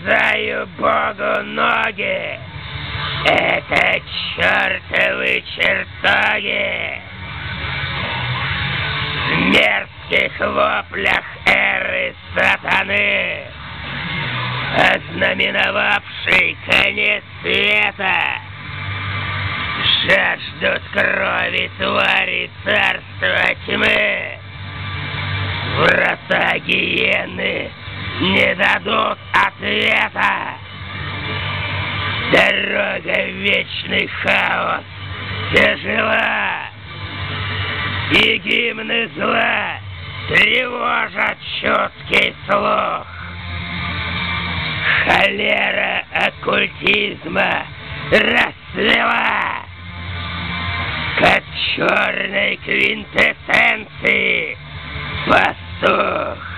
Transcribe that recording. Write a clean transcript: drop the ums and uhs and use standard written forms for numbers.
отрезаю Богу ноги. Это чертовы чертоги. В мерзких воплях эры сатаны, ознаменовавший конец света, жаждут крови твари царства тьмы. Врата гиены не дадут ответа. Дорога в вечный хаос тяжела, и гимны зла тревожат чуткий слух. Холера оккультизма расцвела, как черной квинтэссенции пастух.